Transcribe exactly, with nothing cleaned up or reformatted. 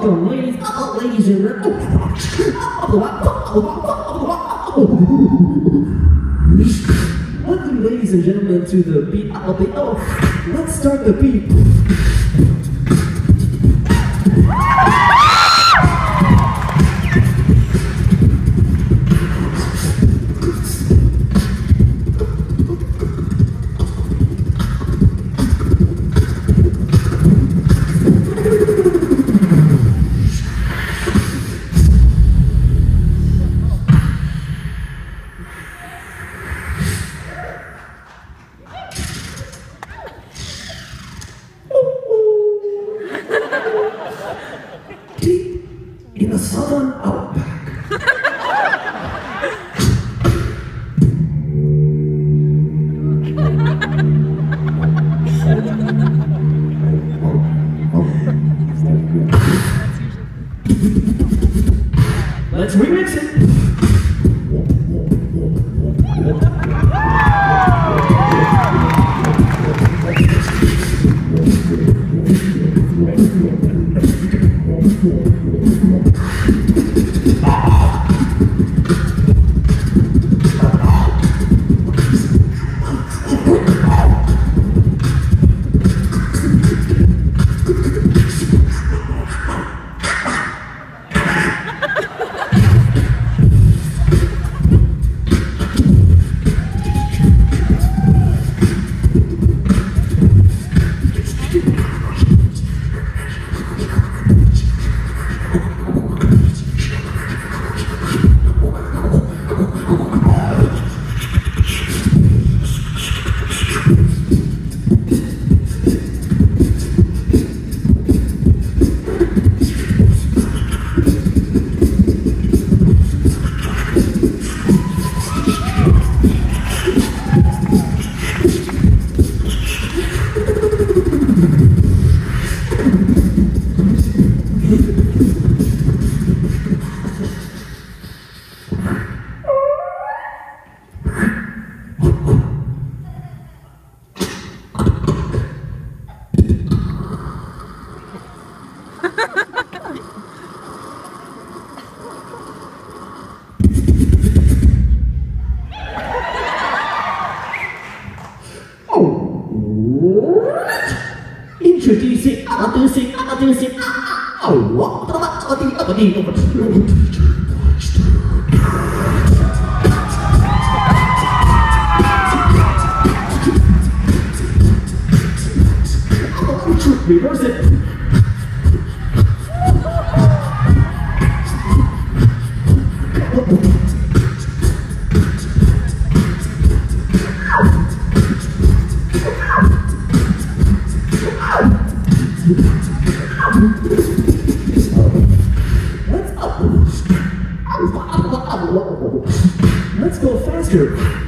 welcome, ladies, oh, ladies and welcome, ladies and gentlemen, to the beat of the oh. Let's start the beat. In the southern outback. Let's remix it. Introducing, introducing, introducing. Oh, what? Reverse it. Let's go faster.